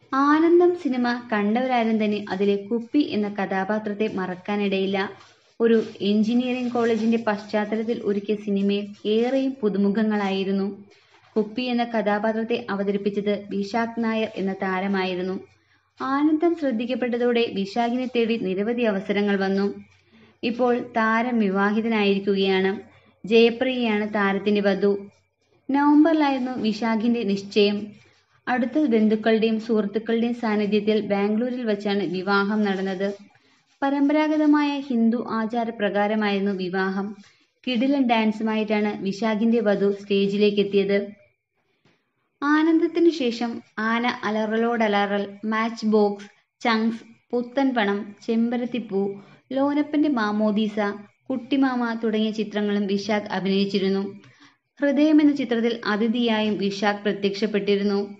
ആനന്ദം സിനിമ കണ്ടവരാരും തന്നെ അതിലെ കുപ്പി എന്ന കഥാപാത്രത്തെ മറക്കാനിടയില്ല. ഒരു എഞ്ചിനീയറിംഗ് കോളേജിന്റെ പശ്ചാത്തലത്തിൽ ഒരുക്കിയ സിനിമയിൽ ഏറെയും പുതുമുഖങ്ങളായിരുന്നു. കുപ്പി എന്ന കഥാപാത്രത്തെ അവതരിപ്പിച്ചത് വിശാഖ് നായർ എന്ന താരമായിരുന്നു. ആനന്ദം ശ്രദ്ധിക്കപ്പെട്ടതോടെ വിശാഖിനെ തേടി നിരവധി അവസരങ്ങൾ വന്നു. ഇപ്പോൾ താരം വിവാഹിതനായിരിക്കുകയാണ്. ജയപ്രിയയാണ് താരത്തിന്റെ വധു. നവംബറിലായിരുന്നു വിശാഖിന്റെ നിശ്ചയം. അടുത്ത ബന്ധുക്കളുടെയും സുഹൃത്തുക്കളുടെയും സാന്നിധ്യത്തിൽ ബാംഗ്ലൂരിൽ വച്ചാണ് വിവാഹം നടന്നത്. പരമ്പരാഗതമായ ഹിന്ദു ആചാരപ്രകാരമായിരുന്നു വിവാഹം. കിടിലൻ ഡാൻസുമായിട്ടാണ് വിശാഖിന്റെ വധു സ്റ്റേജിലേക്ക് എത്തിയത്. ആനന്ദത്തിനു ശേഷം ആന, അലറലോടലറൽ, മാച്ച് ബോക്സ്, ചങ്ക്സ്, പുത്തൻ പണം, ചെമ്പരത്തിപ്പൂ, ലോനപ്പന്റെ മാമോദീസ, കുട്ടിമാമ തുടങ്ങിയ ചിത്രങ്ങളും വിശാഖ് അഭിനയിച്ചിരുന്നു. ഹൃദയം എന്ന ചിത്രത്തിൽ അതിഥിയായും വിശാഖ് പ്രത്യക്ഷപ്പെട്ടിരുന്നു.